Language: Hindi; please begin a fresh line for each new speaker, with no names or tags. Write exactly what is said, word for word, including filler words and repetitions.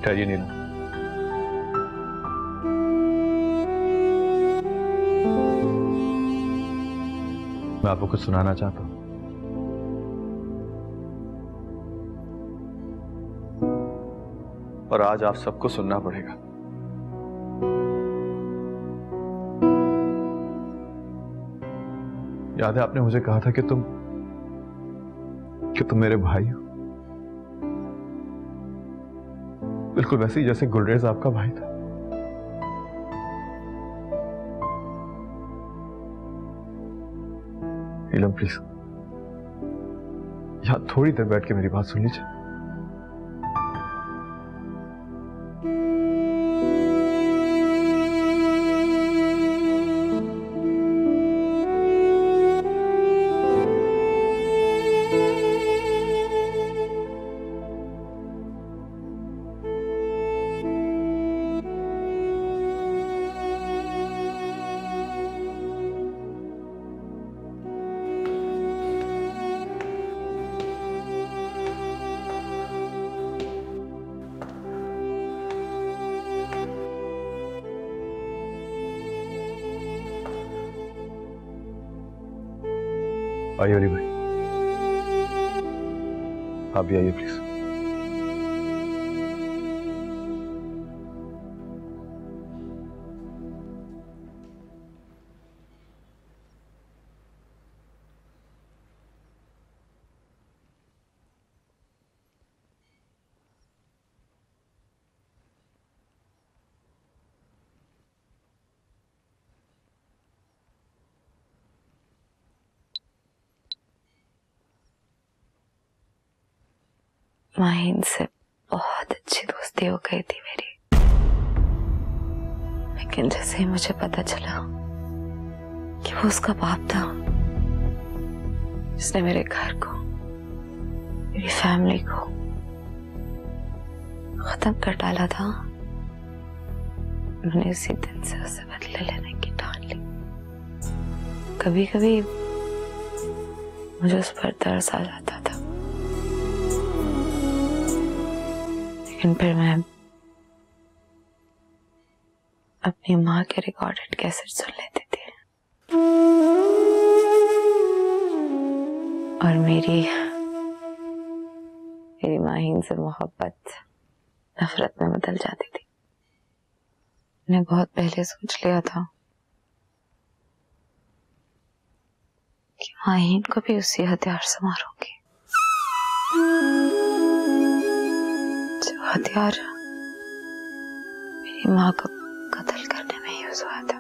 ठहरिए नीलम। मैं आपको कुछ सुनाना चाहता हूं। और आज आप सबको सुनना पड़ेगा। याद है आपने मुझे कहा था कि तुम कि तुम मेरे भाई हो, बिल्कुल वैसे ही जैसे गुलरेज आपका भाई था। नीलम प्लीज यहां थोड़ी देर बैठ के मेरी बात सुन लीजिए। आइए अली भाई, आप भी आइए प्लीज।
माहीन से बहुत अच्छी दोस्ती हो गई थी मेरी, लेकिन जैसे ही मुझे पता चला कि वो उसका बाप था जिसने मेरे घर को, मेरी फैमिली को खत्म कर डाला था, मैंने उसी दिन से उससे बदले लेने की ठान ली। कभी कभी मुझे उस पर तरस आ जाता था, लेकिन फिर मैं अपनी माँ के रिकॉर्डेड कैसेट सुन लेती थी और मेरी मेरी माहीन से मोहब्बत नफरत में बदल जाती थी। मैंने बहुत पहले सोच लिया था कि माहीन को भी उसी हथियार से मारूंगी जो हथियार मेरी माँ को कत्ल करने में यूज हुआ था।